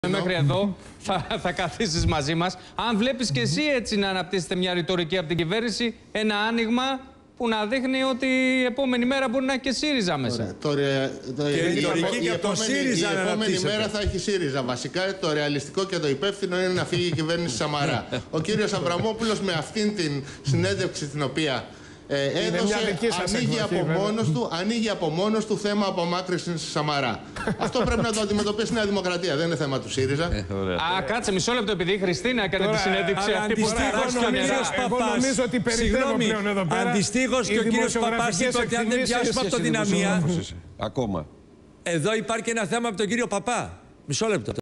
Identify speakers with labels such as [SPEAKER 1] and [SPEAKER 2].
[SPEAKER 1] Μέχρι εδώ θα καθίσεις μαζί μας. Αν βλέπεις και εσύ έτσι να αναπτύσσεται μια ρητορική από την κυβέρνηση, ένα άνοιγμα που να δείχνει ότι η επόμενη μέρα μπορεί να έχει και ΣΥΡΙΖΑ μέσα.
[SPEAKER 2] Η επόμενη μέρα θα έχει ΣΥΡΙΖΑ. Βασικά το ρεαλιστικό και το υπεύθυνο είναι να φύγει η κυβέρνηση Σαμαρά. Ο κύριος Αβραμόπουλος με αυτήν την συνέντευξη την οποία έδωσε, ανοίγει από μόνος του θέμα απομάκρυνσης Σαμαρά. Αυτό πρέπει να το αντιμετωπίσει η Νέα Δημοκρατία, δεν είναι θέμα του ΣΥΡΙΖΑ.
[SPEAKER 1] Κάτσε μισό λεπτό, επειδή η Χριστίνα έκανε τη συνέντευξη αυτή που
[SPEAKER 3] νομίζω ότι περιττεύω πλέον εδώ πέρα.
[SPEAKER 4] Αντιστοίχως και ο κύριος Παπάς είπε ότι αν δεν πιάσουμε από το δυναμία.
[SPEAKER 5] Ακόμα.
[SPEAKER 4] Εδώ υπάρχει ένα θέμα από τον κύριο Παπά. Μισό λεπτό.